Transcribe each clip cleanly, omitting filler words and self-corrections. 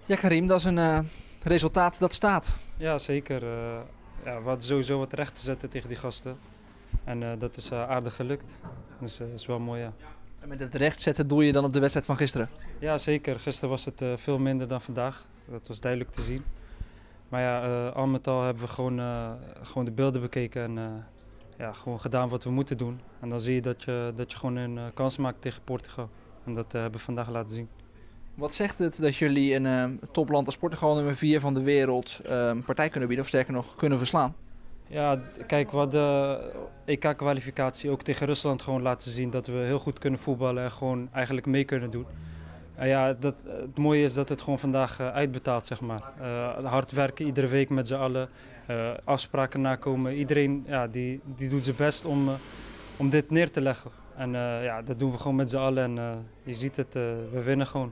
Ja, Karim, dat is een resultaat dat staat. Ja, zeker. Ja, we hadden sowieso wat recht te zetten tegen die gasten. En dat is aardig gelukt. Dus dat is wel mooi, ja. En met het rechtzetten doe je dan op de wedstrijd van gisteren. Ja, zeker. Gisteren was het veel minder dan vandaag. Dat was duidelijk te zien. Maar ja, al met al hebben we gewoon de beelden bekeken en ja, gewoon gedaan wat we moeten doen. En dan zie je dat je gewoon een kans maakt tegen Portugal. En dat hebben we vandaag laten zien. Wat zegt het dat jullie een topland als Portugal nummer 4 van de wereld partij kunnen bieden, of sterker nog kunnen verslaan? Ja, kijk, we hadden EK-kwalificatie ook tegen Rusland gewoon laten zien dat we heel goed kunnen voetballen en gewoon eigenlijk mee kunnen doen. Ja, het mooie is dat het gewoon vandaag uitbetaalt, zeg maar. Hard werken iedere week met z'n allen, afspraken nakomen. Iedereen ja, die doet zijn best om dit neer te leggen. En ja, dat doen we gewoon met z'n allen en je ziet het, we winnen gewoon.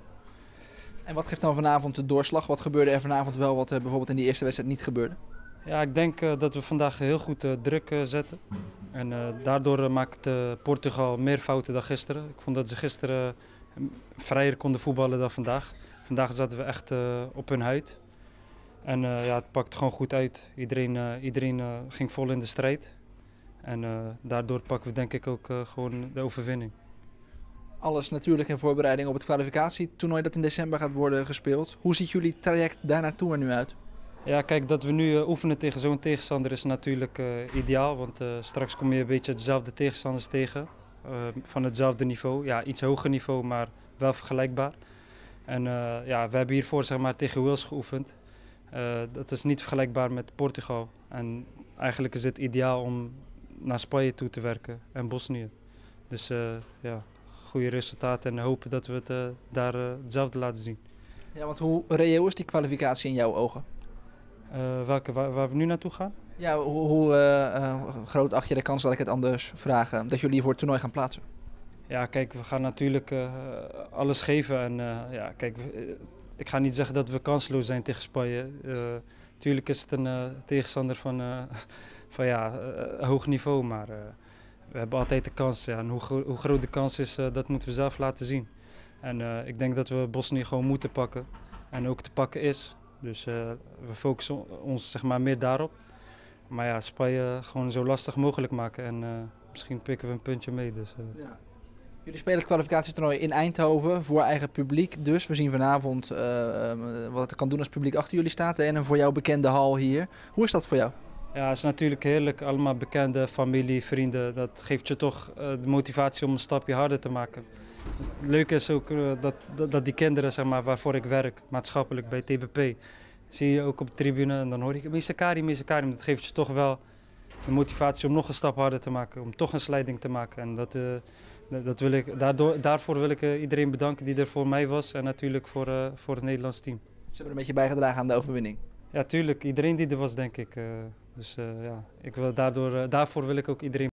En wat geeft dan vanavond de doorslag? Wat gebeurde er vanavond wel wat bijvoorbeeld in die eerste wedstrijd niet gebeurde? Ja, ik denk dat we vandaag heel goed druk zetten. En daardoor maakt Portugal meer fouten dan gisteren. Ik vond dat ze gisteren vrijer konden voetballen dan vandaag. Vandaag zaten we echt op hun huid. En ja, het pakte gewoon goed uit. Iedereen ging vol in de strijd. En daardoor pakken we denk ik ook gewoon de overwinning. Alles natuurlijk in voorbereiding op het kwalificatietoernooi dat in december gaat worden gespeeld. Hoe ziet jullie traject daar naartoe er nu uit? Ja, kijk, dat we nu oefenen tegen zo'n tegenstander is natuurlijk ideaal. Want straks kom je een beetje dezelfde tegenstanders tegen. Van hetzelfde niveau. Ja, iets hoger niveau, maar wel vergelijkbaar. En ja, we hebben hiervoor zeg maar, tegen Wales geoefend. Dat is niet vergelijkbaar met Portugal. En eigenlijk is het ideaal om naar Spanje toe te werken en Bosnië. Dus ja, goede resultaten en hopen dat we het daar hetzelfde laten zien. Ja, want hoe reëel is die kwalificatie in jouw ogen? Waar we nu naartoe gaan? Ja, hoe groot acht je de kans, laat ik het anders vragen, dat jullie voor het toernooi gaan plaatsen? Ja, kijk, we gaan natuurlijk alles geven. En ja, kijk, ik ga niet zeggen dat we kansloos zijn tegen Spanje. Natuurlijk is het een tegenstander van ja, hoog niveau, maar we hebben altijd de kans. Ja, en hoe groot de kans is, dat moeten we zelf laten zien. En ik denk dat we Bosnië gewoon moeten pakken en ook te pakken is. Dus we focussen ons zeg maar, meer daarop. Maar ja, Spanje gewoon zo lastig mogelijk maken en misschien pikken we een puntje mee. Dus, Ja. Jullie spelen het kwalificatietoernooi in Eindhoven voor eigen publiek. Dus we zien vanavond wat het kan doen als publiek achter jullie staat. En een voor jou bekende hal hier. Hoe is dat voor jou? Ja, het is natuurlijk heerlijk. Allemaal bekende, familie, vrienden. Dat geeft je toch de motivatie om een stapje harder te maken. Het leuke is ook dat die kinderen, zeg maar, waarvoor ik werk, maatschappelijk bij TBP, zie je ook op de tribune en dan hoor ik Mr. Karim, Mr. Karim. Dat geeft je toch wel de motivatie om nog een stap harder te maken, om toch een slijding te maken. En dat wil ik, daarvoor wil ik iedereen bedanken die er voor mij was en natuurlijk voor het Nederlands team. Ze hebben een beetje bijgedragen aan de overwinning. Ja, tuurlijk. Iedereen die er was, denk ik. Dus ja, daarvoor wil ik ook iedereen